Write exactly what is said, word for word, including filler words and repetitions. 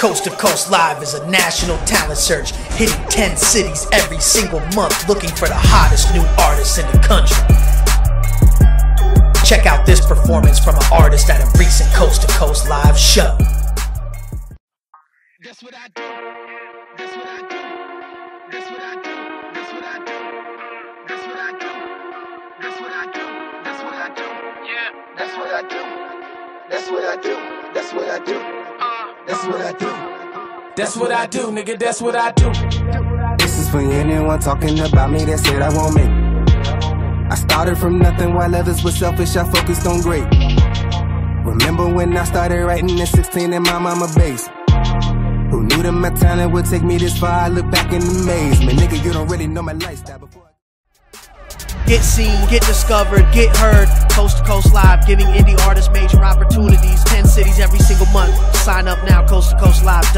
Coast to Coast Live is a national talent search, hitting ten cities every single month, looking for the hottest new artists in the country. Check out this performance from an artist at a recent Coast to Coast Live show. That's what I do. That's what I do. That's what I do. That's what I do. That's what I do. That's what I do. That's what I do. Yeah. That's what I do. That's what I do. That's what I do. That's what I do. That's what I do, nigga. That's what I do. This is for anyone talking about me that said I won't make it. I started from nothing while others were selfish. I focused on great. Remember when I started writing at sixteen in my mama's basement? Who knew that my talent would take me this far? I look back in amazement. Nigga, you don't really know my lifestyle before. Get seen, get discovered, get heard. Coast to Coast Live, giving indie artists major opportunities. ten cities every single month. Sign up now, coast to coast live